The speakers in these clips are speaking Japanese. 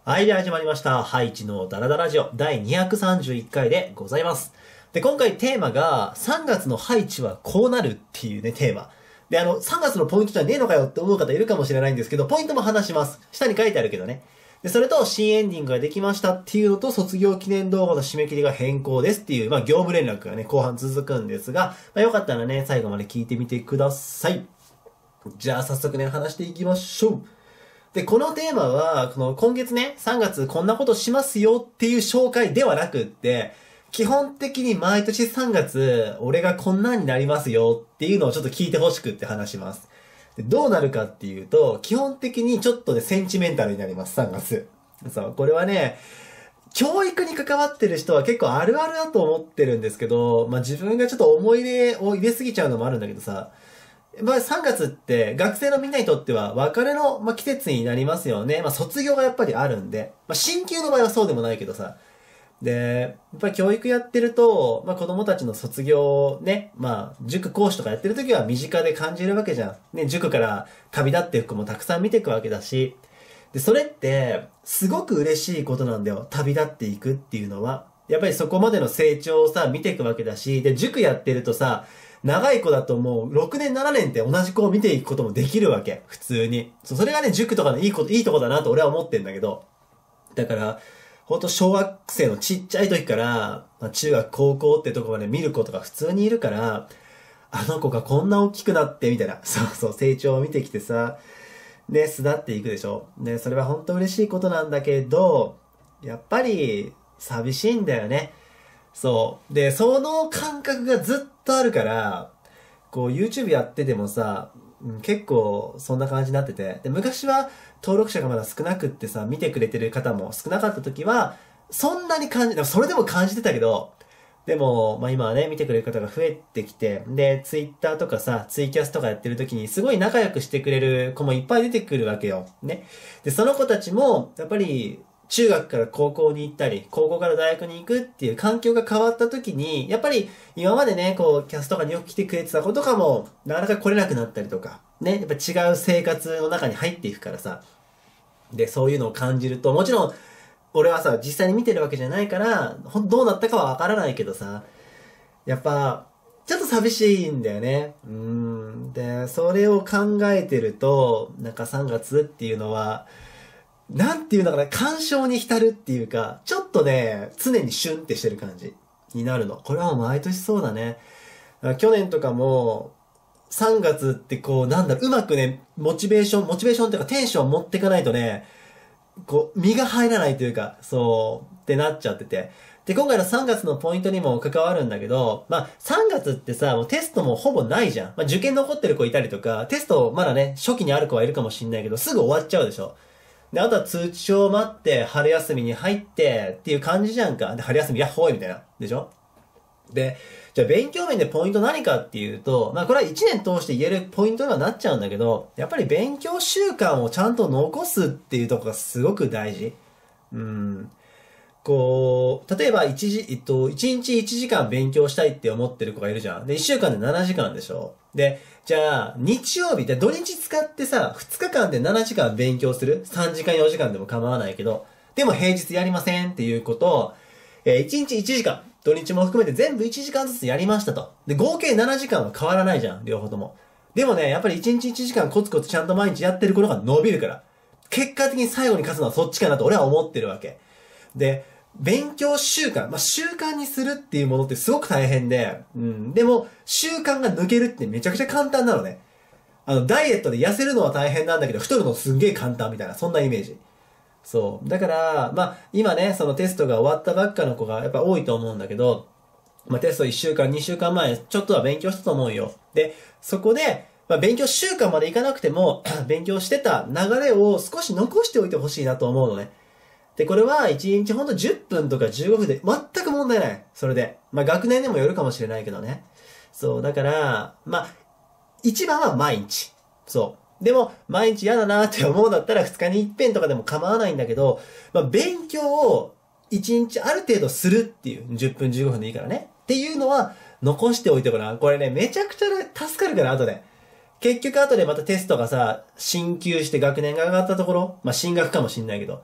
はい、で始まりました。ハイチのダラダラジオ第231回でございます。で、今回テーマが3月のハイチはこうなるっていうね、テーマ。で、3月のポイントじゃねえのかよって思う方いるかもしれないんですけど、ポイントも話します。下に書いてあるけどね。で、それと新エンディングができましたっていうのと卒業記念動画の締め切りが変更ですっていう、業務連絡がね、後半続くんですが、よかったらね、最後まで聞いてみてください。じゃあ早速ね、話していきましょう。で、このテーマは、今月ね、3月こんなことしますよっていう紹介ではなくって、基本的に毎年3月、俺がこんなんになりますよっていうのをちょっと聞いてほしくって話します。で、どうなるかっていうと、基本的にちょっとね、センチメンタルになります、3月。そう、これはね、教育に関わってる人は結構あるあるだと思ってるんですけど、自分がちょっと思い入れを入れすぎちゃうのもあるんだけどさ、3月って学生のみんなにとっては別れの、季節になりますよね。卒業がやっぱりあるんで。進級の場合はそうでもないけどさ。で、やっぱり教育やってると、子供たちの卒業ね、塾講師とかやってる時は身近で感じるわけじゃん。ね、塾から旅立っていく子もたくさん見ていくわけだし。で、それって、すごく嬉しいことなんだよ。旅立っていくっていうのは。やっぱりそこまでの成長をさ、見ていくわけだし。で、塾やってるとさ、長い子だともう6年7年って同じ子を見ていくこともできるわけ。普通に。それがね、塾とかのいいとこだなと俺は思ってんだけど。だから、ほんと小学生のちっちゃい時から、中学高校ってとこまで見る子とか普通にいるから、あの子がこんな大きくなってみたいな。そうそう、成長を見てきてさ、ね、巣立っていくでしょ。ね、それは本当嬉しいことなんだけど、やっぱり寂しいんだよね。そう。で、その感覚がずっとあるから、YouTube やっててもさ、結構そんな感じになってて。で、昔は登録者がまだ少なくってさ、見てくれてる方も少なかった時は、そんなにそれでも感じてたけど、でも、今はね、見てくれる方が増えてきて、で、Twitter とかさ、ツイキャスとかやってる時にすごい仲良くしてくれる子もいっぱい出てくるわけよ。ね。で、その子たちも、やっぱり、中学から高校に行ったり、高校から大学に行くっていう環境が変わった時に、やっぱり今までね、キャストとかによく来てくれてた子とかも、なかなか来れなくなったりとか、ね、やっぱ違う生活の中に入っていくからさ。で、そういうのを感じると、もちろん、俺はさ、実際に見てるわけじゃないから、どうなったかはわからないけどさ、やっぱ、ちょっと寂しいんだよね。で、それを考えてると、3月っていうのは、なんていうのかな、感傷に浸るっていうか、ちょっとね、常にシュンってしてる感じになるの。これはもう毎年そうだね。去年とかも、3月ってうまくね、モチベーションっていうかテンション持っていかないとね、身が入らないというか、ってなっちゃってて。で、今回の3月のポイントにも関わるんだけど、3月ってさ、もうテストもほぼないじゃん。受験残ってる子いたりとか、テストまだね、初期にある子はいるかもしんないけど、すぐ終わっちゃうでしょ。で、あとは通知書を待って、春休みに入ってっていう感じじゃんか。で、春休みやっほーいみたいな。でしょ。で、じゃあ勉強面でポイント何かっていうと、これは1年通して言えるポイントにはなっちゃうんだけど、やっぱり勉強習慣をちゃんと残すっていうところがすごく大事。例えば1日1時間勉強したいって思ってる子がいるじゃん。で、1週間で7時間でしょ。で、じゃあ、日曜日で土日使ってさ、2日間で7時間勉強する ?3 時間4時間でも構わないけど、でも平日やりませんっていうことを、1日1時間、土日も含めて全部1時間ずつやりましたと。で、合計7時間は変わらないじゃん、両方とも。でもね、やっぱり1日1時間コツコツちゃんと毎日やってることが伸びるから。結果的に最後に勝つのはそっちかなと俺は思ってるわけ。で、勉強習慣、習慣にするっていうものってすごく大変で、でも、習慣が抜けるってめちゃくちゃ簡単なのね。ダイエットで痩せるのは大変なんだけど、太るのすんげえ簡単みたいな、そんなイメージ。そう。だから、今ね、そのテストが終わったばっかの子がやっぱ多いと思うんだけど、テスト1週間、2週間前、ちょっとは勉強したと思うよ。で、そこで、勉強習慣までいかなくても、勉強してた流れを少し残しておいてほしいなと思うのね。で、これは1日ほんと10分とか15分で全く問題ない。それで。学年でもよるかもしれないけどね。そう、だから、一番は毎日。そう。でも、毎日嫌だなって思うんだったら2日に一遍とかでも構わないんだけど、勉強を1日ある程度するっていう、10分15分でいいからね。っていうのは残しておいてごらん。これね、めちゃくちゃ助かるから後で。結局後でまたテストがさ、進級して学年が上がったところ、進学かもしんないけど、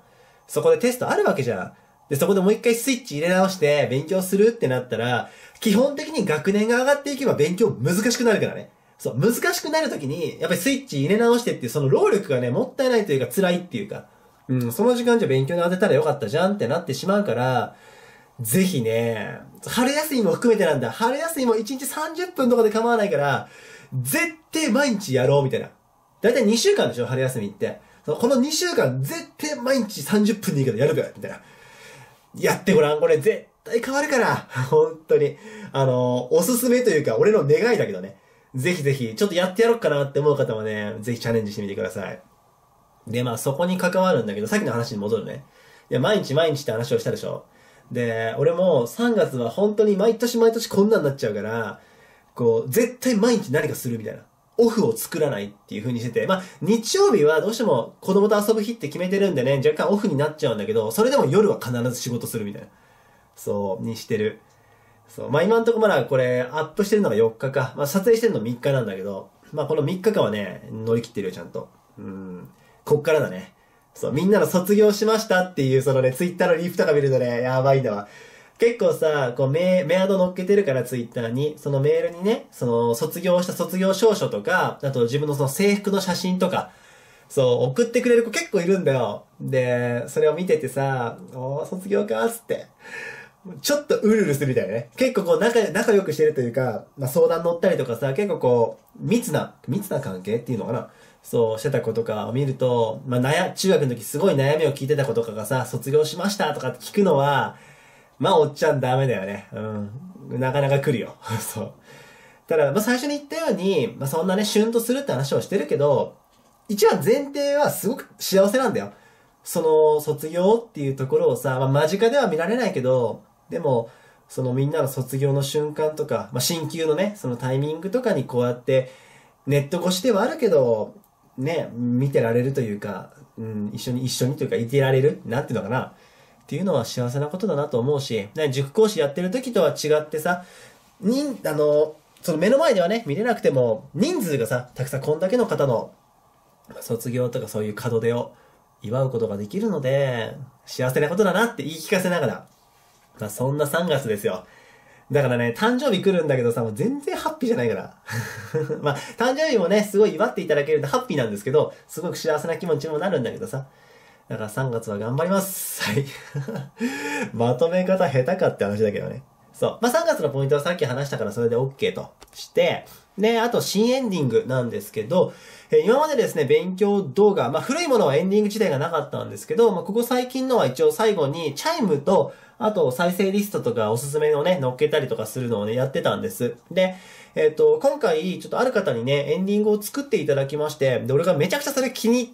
そこでテストあるわけじゃん。で、そこでもう一回スイッチ入れ直して勉強するってなったら、基本的に学年が上がっていけば勉強難しくなるからね。そう、難しくなるときに、やっぱりスイッチ入れ直してっていうその労力がね、もったいないというか辛いっていうか、その時間じゃ勉強に当てたらよかったじゃんってなってしまうから、ぜひね、春休みも含めてなんだ。春休みも1日30分とかで構わないから、絶対毎日やろうみたいな。だいたい2週間でしょ、春休みって。この2週間絶対毎日30分でいいからやるべみたいな。やってごらん。これ絶対変わるから。本当に。おすすめというか、俺の願いだけどね。ぜひぜひ、ちょっとやってやろうかなって思う方はね、ぜひチャレンジしてみてください。で、まあそこに関わるんだけど、さっきの話に戻るね。いや、毎日って話をしたでしょ。で、俺も3月は本当に毎年こんなんなっちゃうから、こう、絶対毎日何かするみたいな。オフを作らないっていう風にしてて、まあ、日曜日はどうしても子供と遊ぶ日って決めてるんでね、若干オフになっちゃうんだけど、それでも夜は必ず仕事するみたいな。そう、にしてる。そう、まあ今んとこまだこれアップしてるのが4日か。まあ撮影してるの3日なんだけど、まあこの3日間はね、乗り切ってるよ、ちゃんと。こっからだね。そう、みんなの卒業しましたっていうそのね、ツイッターのリーフとか見るとね、やばいんだわ。結構さ、こうメアド乗っけてるからツイッターに、そのメールにね、その卒業した卒業証書とか、あと自分のその制服の写真とか、そう、送ってくれる子結構いるんだよ。で、それを見ててさ、卒業かーっつって。ちょっとうるるするみたいなね。結構こう仲良くしてるというか、まあ相談乗ったりとかさ、結構こう、密な関係っていうのかな。そう、してた子とかを見ると、まあ中学の時すごい悩みを聞いてた子とかがさ、卒業しましたとかって聞くのは、まあおっちゃんダメだよね。なかなか来るよ。そう。ただ、まあ最初に言ったように、まあそんなね、シュンとするって話をしてるけど、一番前提はすごく幸せなんだよ。その卒業っていうところをさ、まあ間近では見られないけど、でも、そのみんなの卒業の瞬間とか、まあ進級のね、そのタイミングとかにこうやって、ネット越しではあるけど、ね、見てられるというか、一緒にというか、いてられるなんていうのかな。っていうのは幸せなことだなと思うし、塾講師やってる時とは違ってさ、その目の前ではね、見れなくても、人数がさ、たくさんこんだけの方の卒業とかそういう門出を祝うことができるので、幸せなことだなって言い聞かせながら、まあそんな3月ですよ。だからね、誕生日来るんだけどさ、もう全然ハッピーじゃないから。まあ、誕生日もね、すごい祝っていただけるとハッピーなんですけど、すごく幸せな気持ちにもなるんだけどさ。だから3月は頑張ります。はい。まとめ方下手かって話だけどね。そう。まあ、3月のポイントはさっき話したからそれで OK として、で、あと新エンディングなんですけど、今までですね、勉強動画、まあ、古いものはエンディング自体がなかったんですけど、まあ、ここ最近のは一応最後にチャイムと、あと再生リストとかおすすめをね、乗っけたりとかするのをね、やってたんです。で、今回、ちょっとある方にね、エンディングを作っていただきまして、で、俺がめちゃくちゃそれ気に入って、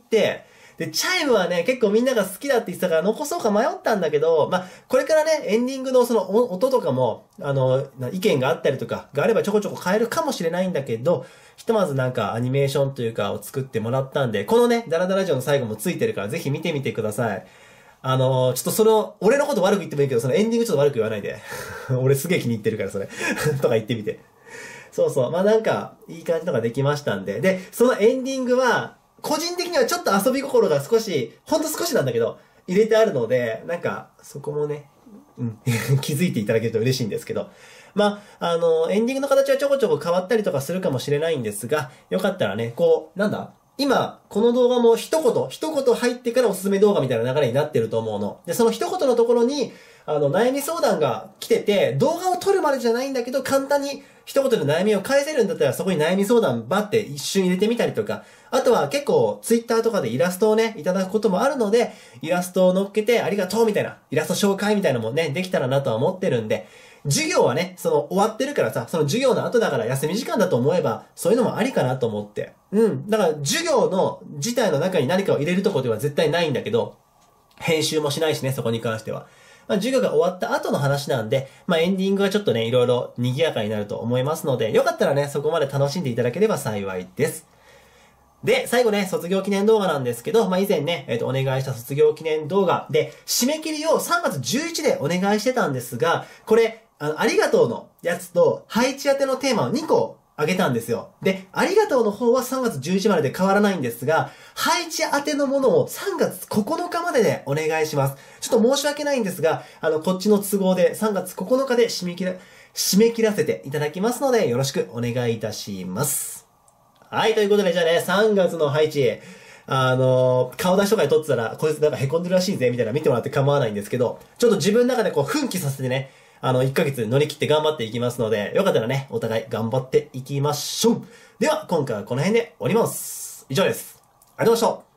で、チャイムはね、結構みんなが好きだって言ってたから残そうか迷ったんだけど、まあ、これからね、エンディングのその音とかも、意見があったりとかがあればちょこちょこ変えるかもしれないんだけど、ひとまずなんかアニメーションというかを作ってもらったんで、このね、ダラダラジオの最後もついてるからぜひ見てみてください。ちょっと俺のこと悪く言ってもいいけど、そのエンディングちょっと悪く言わないで。俺すげえ気に入ってるから、それ。とか言ってみて。そうそう。まあなんか、いい感じのができましたんで。で、そのエンディングは、個人的にはちょっと遊び心が少し、ほんと少しなんだけど、入れてあるので、なんか、そこもね、気づいていただけると嬉しいんですけど。まあ、エンディングの形はちょこちょこ変わったりとかするかもしれないんですが、よかったらね、こう、今、この動画も一言入ってからおすすめ動画みたいな流れになってると思うの。で、その一言のところに、悩み相談が来てて、動画を撮るまでじゃないんだけど、簡単に一言で悩みを返せるんだったら、そこに悩み相談バって一瞬入れてみたりとか、あとは結構、ツイッターとかでイラストをね、いただくこともあるので、イラストを乗っけてありがとうみたいな、イラスト紹介みたいなのもね、できたらなとは思ってるんで、授業はね、終わってるからさ、その授業の後だから休み時間だと思えば、そういうのもありかなと思って。だから授業の自体の中に何かを入れるところでは絶対ないんだけど、編集もしないしね、そこに関しては。まあ、授業が終わった後の話なんで、まあ、エンディングはちょっとね、いろいろ賑やかになると思いますので、よかったらね、そこまで楽しんでいただければ幸いです。で、最後ね、卒業記念動画なんですけど、まあ、以前ね、お願いした卒業記念動画で、締め切りを3月11でお願いしてたんですが、これ、ありがとうのやつと、配置当てのテーマを2個あげたんですよ。で、ありがとうの方は3月11までで変わらないんですが、配置当てのものを3月9日ままででお願いします。ちょっと申し訳ないんですが、こっちの都合で3月9日で締め切らせていただきますので、よろしくお願いいたします。はい、ということで、じゃあね、3月の配置、顔出しとかで撮ってたら、こいつなんか凹んでるらしいぜ、みたいな見てもらって構わないんですけど、ちょっと自分の中でこう、奮起させてね、1ヶ月乗り切って頑張っていきますので、よかったらね、お互い頑張っていきましょう。では、今回はこの辺で終わります。以上です。ありがとうございました。